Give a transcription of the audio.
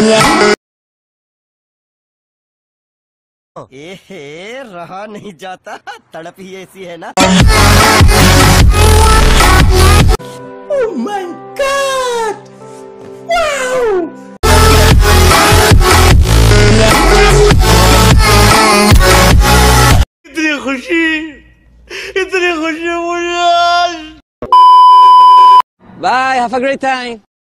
एहे, रहा नहीं जाता, तड़प ही ऐसी है ना। Oh my God! Wow! इतनी खुशी मुझे आज। Bye, have a great time.